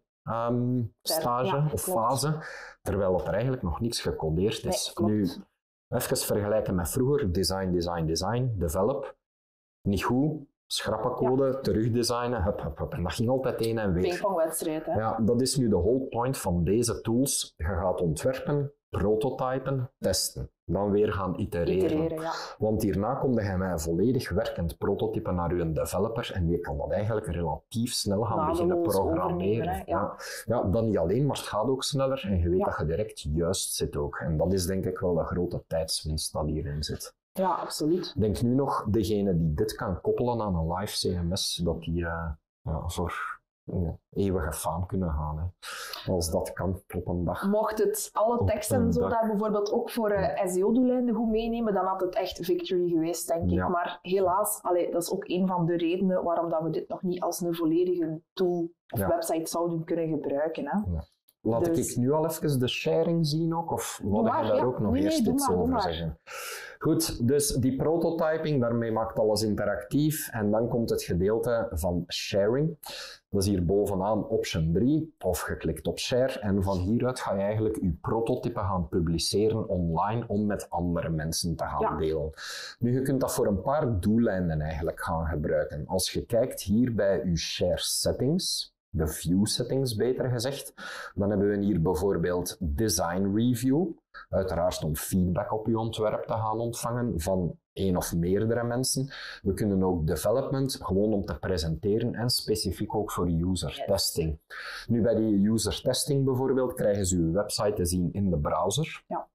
stage of fase, terwijl er eigenlijk nog niks gecodeerd is. Nu, even vergelijken met vroeger, design, develop, niet goed, schrappen code, terugdesignen, hup. En dat ging altijd heen en weer. Pingpongwedstrijd, hè? Ja, dat is nu de whole point van deze tools. Je gaat ontwerpen, prototypen, testen. Dan weer gaan itereren. Want hierna kom je met een volledig werkend prototype naar je developer en die kan dat eigenlijk relatief snel gaan beginnen programmeren. Ja, dan niet alleen, maar het gaat ook sneller en je weet dat je direct juist zit ook. En dat is denk ik wel de grote tijdswinst dat hierin zit. Ja, absoluut. Denk nu nog, degene die dit kan koppelen aan een live CMS, dat die voor eeuwige faam kunnen gaan. Hè. Als dat kan op een dag. Mocht het alle teksten en zo daar bijvoorbeeld ook voor SEO-doeleinden goed meenemen, dan had het echt victory geweest, denk ik. Maar helaas, dat is ook een van de redenen waarom dat we dit nog niet als een volledige tool of website zouden kunnen gebruiken. Hè. Ja. Laat ik nu al even de sharing zien ook, of wat ik daar ook nog eerst iets over zeggen. Goed, dus die prototyping, daarmee maakt alles interactief en dan komt het gedeelte van sharing. Dat is hier bovenaan option 3, of je klikt op share en van hieruit ga je eigenlijk je prototype gaan publiceren online om met andere mensen te gaan delen. Nu, je kunt dat voor een paar doeleinden eigenlijk gaan gebruiken. Als je kijkt hier bij je share settings, de view settings beter gezegd, dan hebben we hier bijvoorbeeld design review, uiteraard om feedback op je ontwerp te gaan ontvangen van één of meerdere mensen. We kunnen ook development, gewoon om te presenteren en specifiek ook voor user testing. Nu bij die user testing bijvoorbeeld krijgen ze uw website te zien in de browser.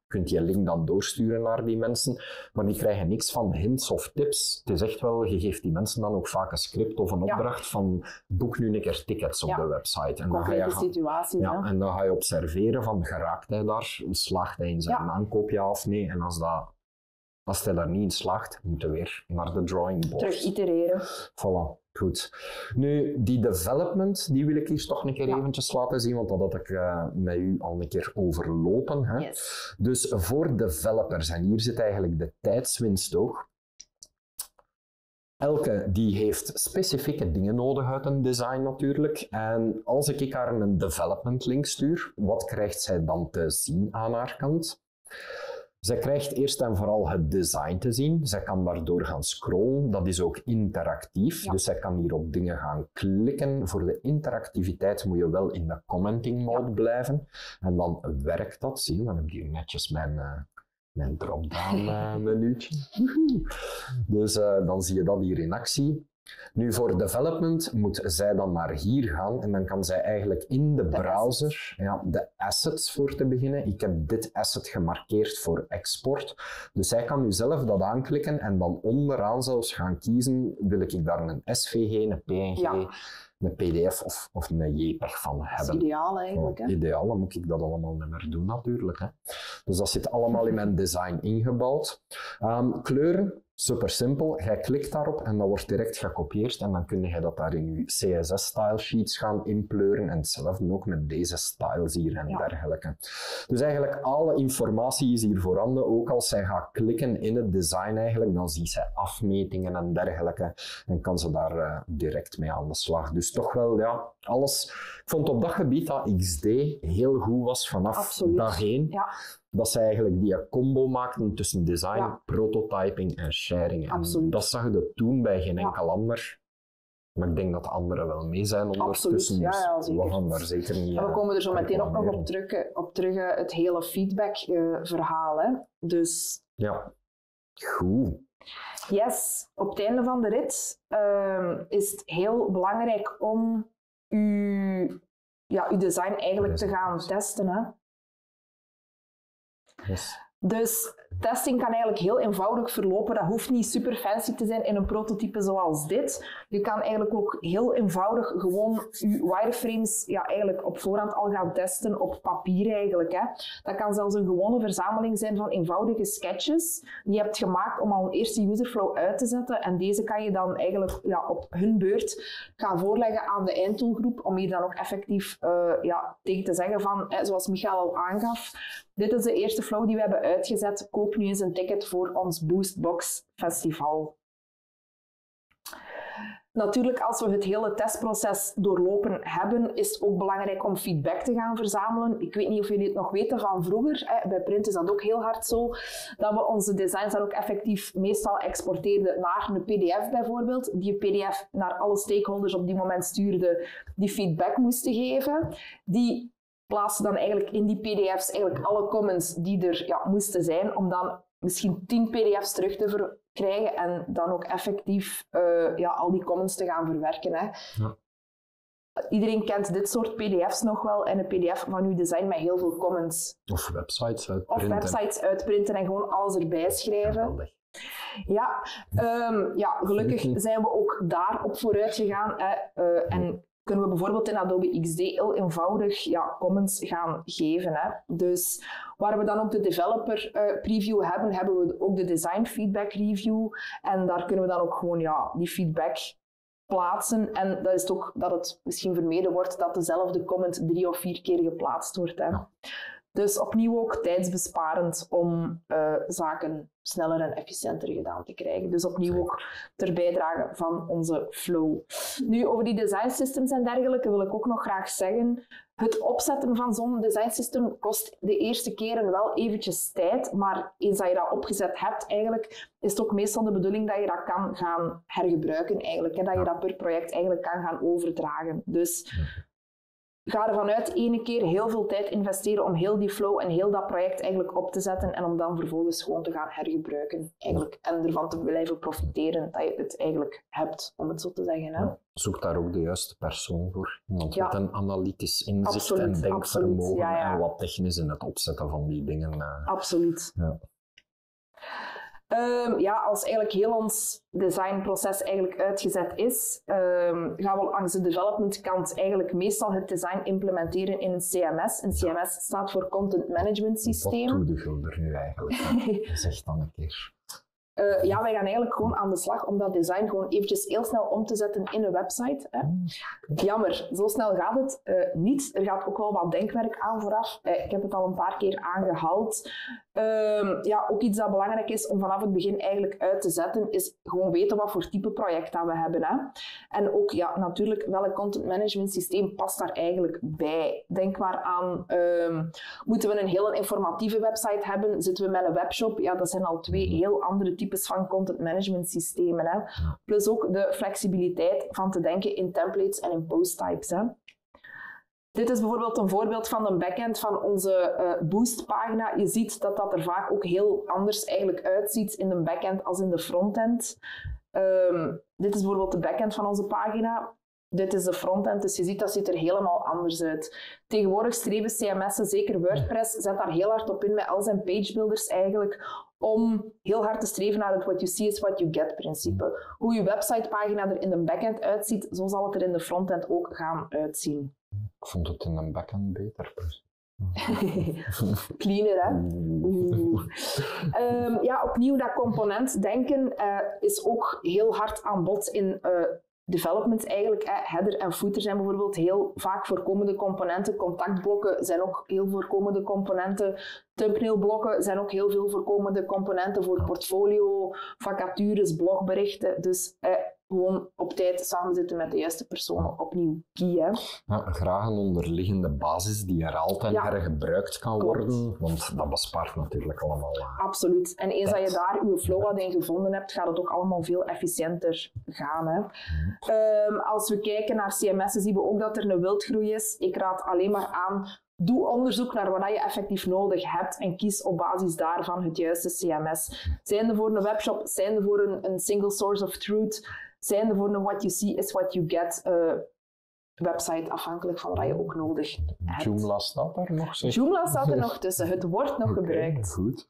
kunt die link dan doorsturen naar die mensen, maar die krijgen niks van hints of tips. Het is echt wel, je geeft die mensen dan ook vaak een script of een opdracht van boek nu een keer tickets op de website. En concrete situaties. En dan ga je observeren van, geraakt hij daar? Slaagt hij in zijn aankoop, ja of nee? En als hij daar niet in slaagt, moeten we weer naar de drawing board. Terug itereren. Voilà. Goed. Nu, die development, die wil ik hier toch een keer eventjes laten zien, want dat had ik met u al een keer overlopen. Hè? Yes. Dus voor developers, en hier zit eigenlijk de tijdswinst ook. Elke die heeft specifieke dingen nodig uit een design natuurlijk. En als ik haar een development link stuur, wat krijgt zij dan te zien aan haar kant? Zij krijgt eerst en vooral het design te zien. Zij kan daardoor gaan scrollen. Dat is ook interactief. Dus zij kan hier op dingen gaan klikken. Voor de interactiviteit moet je wel in de commenting mode blijven. En dan werkt dat. Zie je, dan heb ik hier netjes mijn drop-down menuutje. Dus dan zie je dat hier in actie. Nu voor development moet zij dan naar hier gaan en dan kan zij eigenlijk in de browser de assets voor te beginnen. Ik heb dit asset gemarkeerd voor export. Dus zij kan nu zelf dat aanklikken en dan onderaan zelfs gaan kiezen, wil ik daar een SVG, een PNG, een PDF of een JPEG van hebben. Dat is ideaal eigenlijk. Hè? Ideaal, dan moet ik dat allemaal niet meer doen natuurlijk. Hè. Dus dat zit allemaal in mijn design ingebouwd. Kleuren. Super simpel, jij klikt daarop en dat wordt direct gekopieerd en dan kun je dat daar in je CSS-style sheets gaan inpleuren en hetzelfde ook met deze styles hier en dergelijke. Dus eigenlijk alle informatie is hier voorhanden, ook als zij gaat klikken in het design eigenlijk, dan ziet zij afmetingen en dergelijke en kan ze daar direct mee aan de slag. Dus toch wel, alles. Ik vond op dat gebied dat XD heel goed was vanaf dag 1. Ja. Dat ze eigenlijk die combo maakten tussen design, prototyping en sharing. En dat zag je toen bij geen enkel ander. Maar ik denk dat de anderen wel mee zijn ondertussen. Dus we gaan daar zeker niet. En we komen er zo meteen ook nog op terug het hele feedback verhaal. Dus... Ja, goed. Yes, op het einde van de rit is het heel belangrijk om uw design eigenlijk te gaan testen. Hè? Yes. Dus testing kan eigenlijk heel eenvoudig verlopen. Dat hoeft niet super fancy te zijn in een prototype zoals dit. Je kan eigenlijk ook heel eenvoudig gewoon je wireframes eigenlijk op voorhand al gaan testen op papier eigenlijk. Hè. Dat kan zelfs een gewone verzameling zijn van eenvoudige sketches die je hebt gemaakt om al een eerste userflow uit te zetten. En deze kan je dan eigenlijk op hun beurt gaan voorleggen aan de eindtoolgroep om hier dan ook effectief tegen te zeggen van, zoals Michael al aangaf, dit is de eerste flow die we hebben uitgezet. Koop nu eens een ticket voor ons Boostbox Festival. Natuurlijk, als we het hele testproces doorlopen hebben, is het ook belangrijk om feedback te gaan verzamelen. Ik weet niet of jullie het nog weten van vroeger. Bij Print is dat ook heel hard zo. Dat we onze designs dan ook effectief meestal exporteerden naar een PDF bijvoorbeeld. Die PDF naar alle stakeholders op die moment stuurde, die feedback moesten geven. Die plaatsen dan eigenlijk in die pdf's eigenlijk alle comments die er moesten zijn, om dan misschien 10 pdf's terug te krijgen en dan ook effectief al die comments te gaan verwerken. Hè. Ja. Iedereen kent dit soort pdf's nog wel en een pdf van uw design met heel veel comments. Of websites uitprinten en gewoon alles erbij schrijven. Gelukkig zijn we ook daarop vooruit gegaan. En kunnen we bijvoorbeeld in Adobe XD heel eenvoudig comments gaan geven. Hè. Dus waar we dan ook de developer preview hebben, hebben we ook de design feedback review. En daar kunnen we dan ook gewoon die feedback plaatsen. En dat is ook dat het misschien vermeden wordt dat dezelfde comment 3 of 4 keer geplaatst wordt. Hè. Ja. Dus opnieuw ook tijdsbesparend om zaken sneller en efficiënter gedaan te krijgen. Dus opnieuw ook ter bijdrage van onze flow. Nu, over die design systems en dergelijke wil ik ook nog graag zeggen. Het opzetten van zo'n design system kost de eerste keren wel eventjes tijd, maar eens dat je dat opgezet hebt, eigenlijk, is het ook meestal de bedoeling dat je dat kan gaan hergebruiken eigenlijk. Hè? Dat je dat per project eigenlijk kan gaan overdragen. Dus ga ervan uit ene keer heel veel tijd investeren om heel die flow en heel dat project eigenlijk op te zetten en om dan vervolgens gewoon te gaan hergebruiken eigenlijk. En ervan te blijven profiteren dat je het eigenlijk hebt, om het zo te zeggen. Hè? Ja, zoek daar ook de juiste persoon voor. Iemand met een analytisch inzicht absoluut, en denkvermogen ja. en wat technisch in het opzetten van die dingen. Absoluut. Ja. Als eigenlijk heel ons designproces eigenlijk uitgezet is, gaan we langs de development kant eigenlijk meestal het design implementeren in een CMS. Een CMS staat voor Content Management Systeem. Wat doe je er nu eigenlijk? Zeg dan een keer. Wij gaan eigenlijk gewoon aan de slag om dat design gewoon eventjes heel snel om te zetten in een website. Hè. Jammer, zo snel gaat het niet. Er gaat ook wel wat denkwerk aan vooraf. Ik heb het al een paar keer aangehaald. Ook iets dat belangrijk is om vanaf het begin eigenlijk uit te zetten, is gewoon weten wat voor type project dat we hebben. Hè. En ook natuurlijk welk content management systeem past daar eigenlijk bij. Denk maar aan, moeten we een heel informatieve website hebben? Zitten we met een webshop? Ja, dat zijn al twee heel andere types van content management systemen. Hè. Plus ook de flexibiliteit van te denken in templates en in post types. Hè. Dit is bijvoorbeeld een voorbeeld van de backend van onze Boost-pagina. Je ziet dat dat er vaak ook heel anders eigenlijk uitziet in de backend als in de frontend. Dit is bijvoorbeeld de backend van onze pagina. Dit is de frontend, dus je ziet dat ziet er helemaal anders uit. Tegenwoordig streven CMS'en, zeker WordPress, zet daar heel hard op in met al zijn pagebuilders eigenlijk, om heel hard te streven naar het what you see is what you get principe. Hoe je websitepagina er in de backend uitziet, zo zal het er in de frontend ook gaan uitzien. Ik vond het in een backend beter. Cleaner, hè? Opnieuw dat componentdenken is ook heel hard aan bod in development eigenlijk. Header en footer zijn bijvoorbeeld heel vaak voorkomende componenten. Contactblokken zijn ook heel voorkomende componenten. Thumbnailblokken zijn ook heel veel voorkomende componenten voor portfolio, vacatures, blogberichten. Dus gewoon op tijd samenzitten met de juiste personen. Opnieuw key, hè. Ja, graag een onderliggende basis die herhaald en hergebruikt kan worden, want dat bespaart natuurlijk allemaal. Absoluut. En eens dat je daar je flow wat in gevonden hebt, gaat het ook allemaal veel efficiënter gaan. Hè. Als we kijken naar CMS'en, zien we ook dat er een wildgroei is. Ik raad alleen maar aan, doe onderzoek naar wat je effectief nodig hebt en kies op basis daarvan het juiste CMS. Zijnde voor een webshop, zijnde voor een single source of truth, zijnde voor een what you see is what you get website, afhankelijk van wat je ook nodig hebt. Joomla staat er nog? Zeg. Joomla staat er nog tussen, het wordt nog gebruikt. Goed.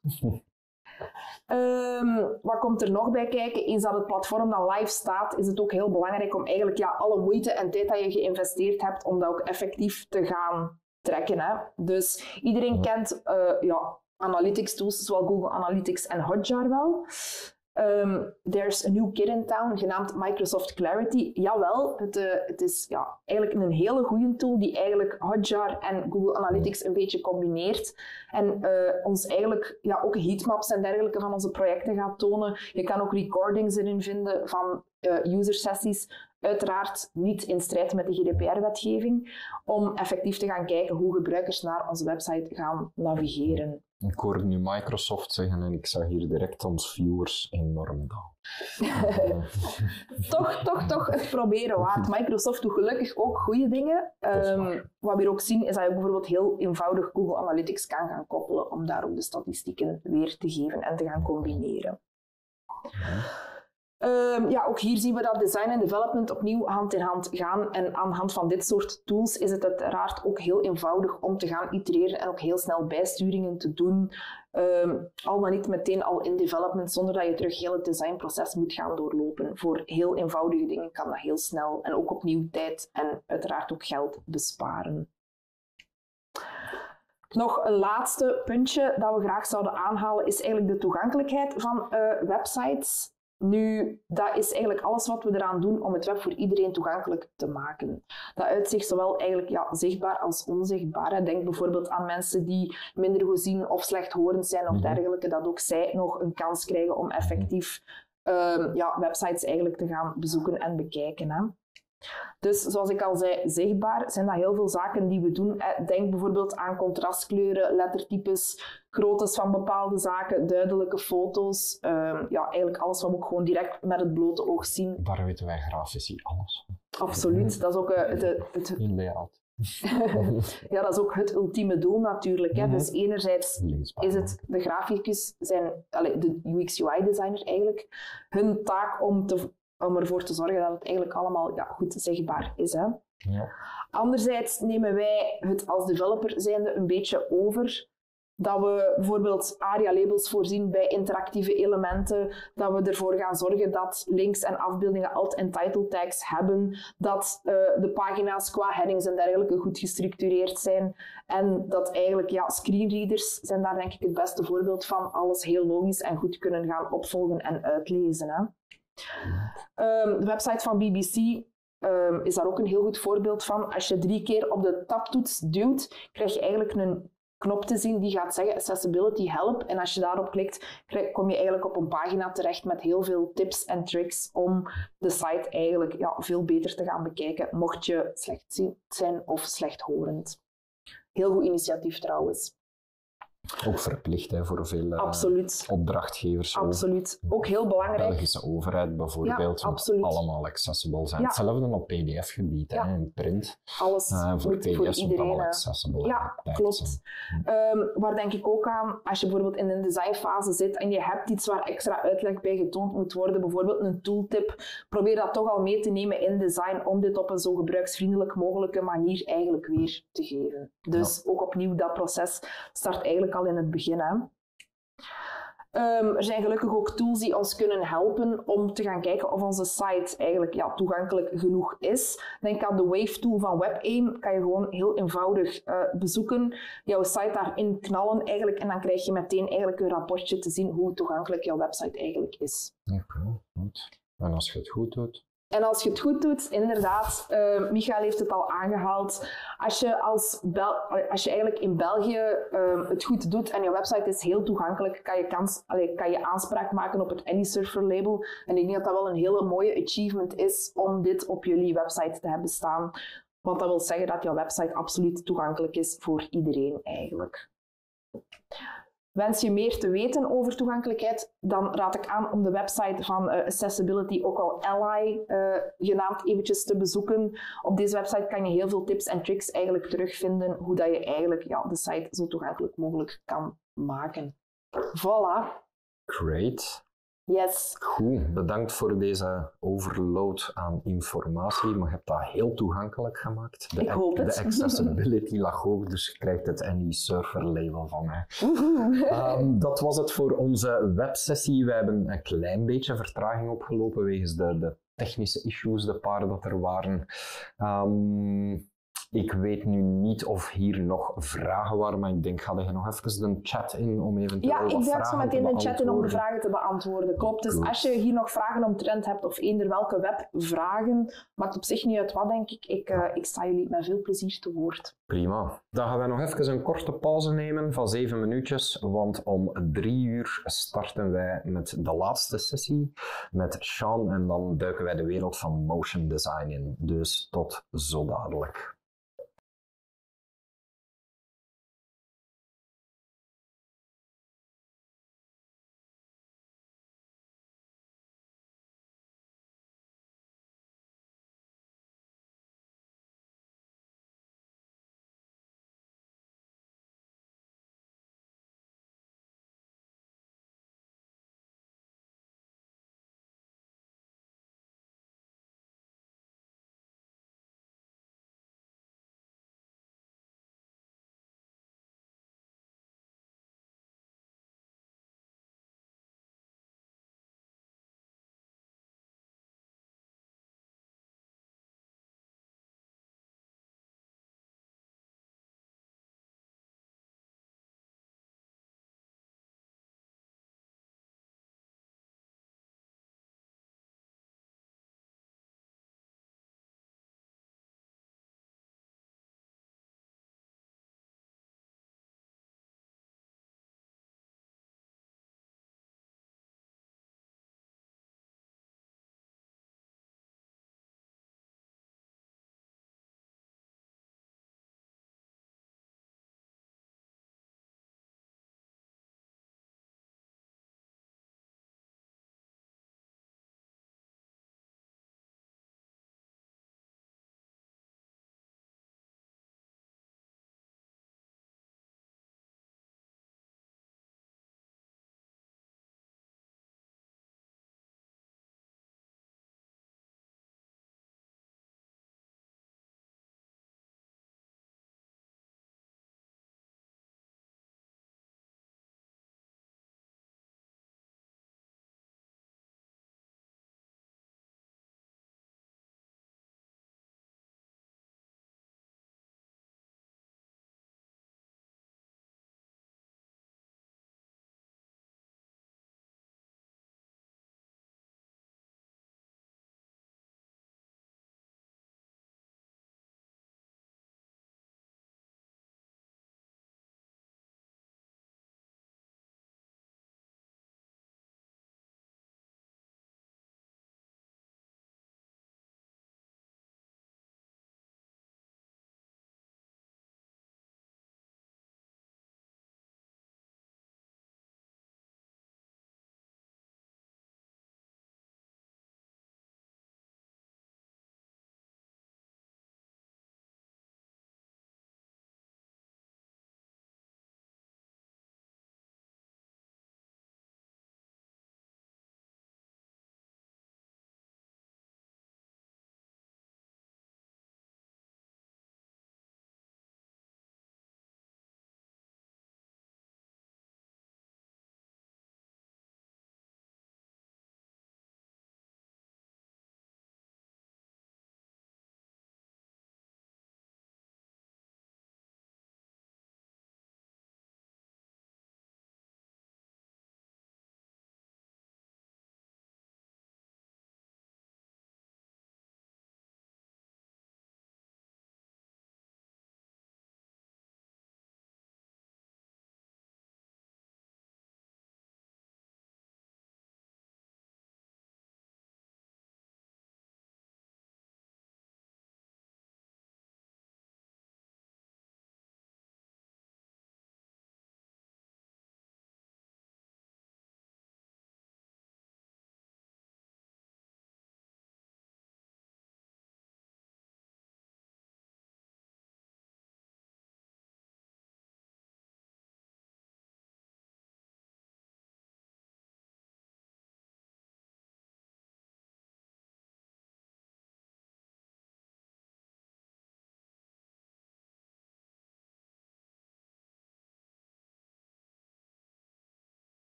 Wat komt er nog bij kijken? Eens dat het platform dan live staat, is het ook heel belangrijk om eigenlijk alle moeite en tijd dat je geïnvesteerd hebt, om dat ook effectief te gaan trekken. Hè? Dus iedereen kent analytics tools, zoals Google Analytics en Hotjar wel. There's a new kid in town, genaamd Microsoft Clarity. Jawel, het is eigenlijk een hele goede tool die eigenlijk Hotjar en Google Analytics een beetje combineert. En ons eigenlijk ook heatmaps en dergelijke van onze projecten gaat tonen. Je kan ook recordings erin vinden van user-sessies. Uiteraard niet in strijd met de GDPR-wetgeving, om effectief te gaan kijken hoe gebruikers naar onze website gaan navigeren. Ik hoorde nu Microsoft zeggen en ik zag hier direct ons viewers enorm dalen. toch het proberen waard. Microsoft doet gelukkig ook goede dingen. Wat we hier ook zien is dat je bijvoorbeeld heel eenvoudig Google Analytics kan gaan koppelen om daar ook de statistieken weer te geven en te gaan combineren. Ook hier zien we dat design en development opnieuw hand in hand gaan. En aan de hand van dit soort tools is het uiteraard ook heel eenvoudig om te gaan itereren en ook heel snel bijsturingen te doen. Al dan niet meteen al in development, zonder dat je terug heel het designproces moet gaan doorlopen. Voor heel eenvoudige dingen kan dat heel snel en ook opnieuw tijd en uiteraard ook geld besparen. Nog een laatste puntje dat we graag zouden aanhalen is eigenlijk de toegankelijkheid van websites. Nu, dat is eigenlijk alles wat we eraan doen om het web voor iedereen toegankelijk te maken. Dat uitzicht zowel eigenlijk zichtbaar als onzichtbaar. Denk bijvoorbeeld aan mensen die minder gezien of slechthorend zijn of dergelijke, dat ook zij nog een kans krijgen om effectief websites eigenlijk te gaan bezoeken en bekijken. Hè. Dus zoals ik al zei, zichtbaar zijn dat heel veel zaken die we doen. Denk bijvoorbeeld aan contrastkleuren, lettertypes, groottes van bepaalde zaken, duidelijke foto's. Eigenlijk alles wat we ook gewoon direct met het blote oog zien. Daar weten wij grafici alles. Absoluut. Dat is ook in layout. Ja, dat is ook het ultieme doel natuurlijk. Hè. Dus enerzijds is het de graficus, de UX-UI-designer eigenlijk, hun taak om ervoor te zorgen dat het eigenlijk allemaal goed zichtbaar is. Hè. Ja. Anderzijds nemen wij het als developer zijnde een beetje over. Dat we bijvoorbeeld ARIA-labels voorzien bij interactieve elementen. Dat we ervoor gaan zorgen dat links en afbeeldingen alt- en title tags hebben. Dat de pagina's qua headings en dergelijke goed gestructureerd zijn. En dat eigenlijk, screenreaders zijn daar denk ik het beste voorbeeld van. Alles heel logisch en goed kunnen gaan opvolgen en uitlezen. Hè. De website van BBC is daar ook een heel goed voorbeeld van. Als je 3 keer op de tabtoets duwt, krijg je eigenlijk een knop te zien die gaat zeggen Accessibility Help. En als je daarop klikt, kom je eigenlijk op een pagina terecht met heel veel tips en tricks om de site eigenlijk veel beter te gaan bekijken, mocht je slechtziend zijn of slechthorend. Heel goed initiatief trouwens. Ook verplicht voor veel opdrachtgevers. Absoluut. Ook heel belangrijk. De Belgische overheid bijvoorbeeld. Moet allemaal accessible zijn. Hetzelfde op PDF-gebied, in print. Alles voor PDF's voor iedereen. Moet allemaal accessible Ja, klopt. Waar denk ik ook aan, als je bijvoorbeeld in een designfase zit en je hebt iets waar extra uitleg bij getoond moet worden, bijvoorbeeld een tooltip, probeer dat toch al mee te nemen in design om dit op een zo gebruiksvriendelijk mogelijke manier eigenlijk weer te geven. Dus ook opnieuw, dat proces start eigenlijk al in het begin. Hè. Er zijn gelukkig ook tools die ons kunnen helpen om te gaan kijken of onze site eigenlijk toegankelijk genoeg is. Denk aan de Wave tool van WebAIM. Kan je gewoon heel eenvoudig bezoeken, jouw site daarin knallen eigenlijk, en dan krijg je meteen eigenlijk een rapportje te zien hoe toegankelijk jouw website eigenlijk is. Oké, goed. En als je het goed doet? En als je het goed doet, inderdaad, Michael heeft het al aangehaald, als je eigenlijk in België het goed doet en je website is heel toegankelijk, kan je aanspraak maken op het AnySurfer label. En ik denk dat dat wel een hele mooie achievement is om dit op jullie website te hebben staan. Want dat wil zeggen dat jouw website absoluut toegankelijk is voor iedereen eigenlijk. Wens je meer te weten over toegankelijkheid, dan raad ik aan om de website van Accessibility, ook al Ally genaamd, eventjes te bezoeken. Op deze website kan je heel veel tips en tricks eigenlijk terugvinden hoe dat je eigenlijk de site zo toegankelijk mogelijk kan maken. Voilà. Great. Yes. Goed, bedankt voor deze overload aan informatie, maar je hebt dat heel toegankelijk gemaakt. Ik hoop het. De accessibility lag hoog, dus je krijgt het AnySurfer label van mij. Dat was het voor onze websessie. We hebben een klein beetje vertraging opgelopen wegens de technische issues, de paar dat er waren. Ik weet nu niet of hier nog vragen waren, maar ik denk, ga je nog even de chat in om eventueel wat vragen te beantwoorden? Ja, ik duik zo meteen de chat in om de vragen te beantwoorden. Klopt, dus als je hier nog vragen omtrent hebt of eender welke webvragen, maakt op zich niet uit wat, denk ik. Ik sta jullie met veel plezier te woord. Prima. Dan gaan wij nog even een korte pauze nemen van 7 minuutjes, want om 3 uur starten wij met de laatste sessie met Sean en dan duiken wij de wereld van motion design in. Dus tot zo dadelijk.